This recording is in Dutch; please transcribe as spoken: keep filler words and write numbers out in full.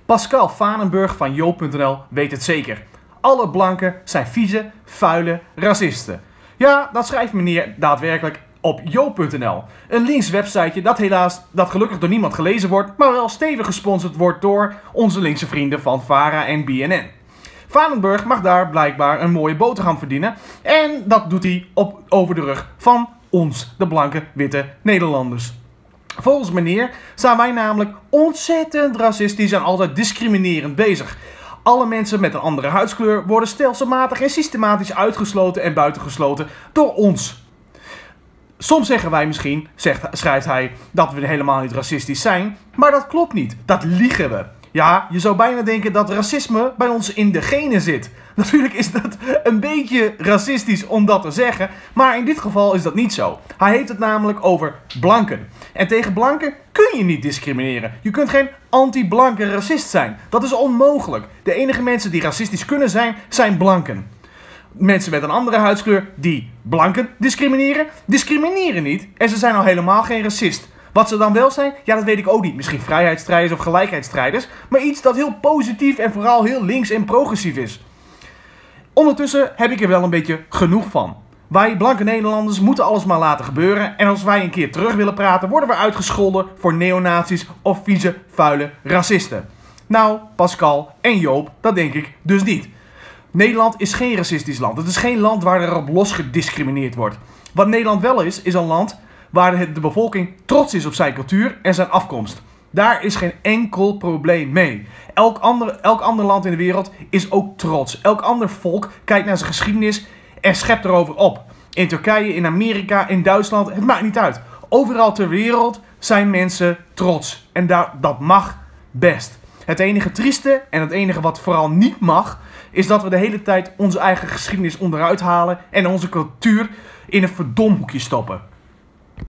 Pascal Vanenburg van Joop punt n l weet het zeker. Alle blanken zijn vieze, vuile racisten. Ja, dat schrijft meneer daadwerkelijk op Joop punt n l. Een links websiteje dat helaas, dat gelukkig door niemand gelezen wordt, maar wel stevig gesponsord wordt door onze linkse vrienden van VARA en B N N. Vanenburg mag daar blijkbaar een mooie boterham verdienen en dat doet hij op, over de rug van ons, de blanke, witte Nederlanders. Volgens meneer zijn wij namelijk ontzettend racistisch en altijd discriminerend bezig. Alle mensen met een andere huidskleur worden stelselmatig en systematisch uitgesloten en buitengesloten door ons. Soms zeggen wij misschien, zegt, schrijft hij, dat we helemaal niet racistisch zijn, maar dat klopt niet. Dat liegen we. Ja, je zou bijna denken dat racisme bij ons in de genen zit. Natuurlijk is dat een beetje racistisch om dat te zeggen, maar in dit geval is dat niet zo. Hij heeft het namelijk over blanken. En tegen blanken kun je niet discrimineren. Je kunt geen anti-blanke racist zijn. Dat is onmogelijk. De enige mensen die racistisch kunnen zijn, zijn blanken. Mensen met een andere huidskleur die blanken discrimineren, discrimineren niet en ze zijn al helemaal geen racist. Wat ze dan wel zijn, ja dat weet ik ook niet. Misschien vrijheidsstrijders of gelijkheidsstrijders, maar iets dat heel positief en vooral heel links en progressief is. Ondertussen heb ik er wel een beetje genoeg van. Wij blanke Nederlanders moeten alles maar laten gebeuren en als wij een keer terug willen praten, worden we uitgescholden voor neonazies of vieze, vuile racisten. Nou, Pascal en Joop, dat denk ik dus niet. Nederland is geen racistisch land. Het is geen land waar er op los gediscrimineerd wordt. Wat Nederland wel is, is een land waar de bevolking trots is op zijn cultuur en zijn afkomst. Daar is geen enkel probleem mee. Elk ander, elk ander land in de wereld is ook trots. Elk ander volk kijkt naar zijn geschiedenis en schept erover op. In Turkije, in Amerika, in Duitsland, het maakt niet uit. Overal ter wereld zijn mensen trots. En daar, dat mag best. Het enige trieste en het enige wat vooral niet mag, is dat we de hele tijd onze eigen geschiedenis onderuit halen en onze cultuur in een verdomhoekje stoppen.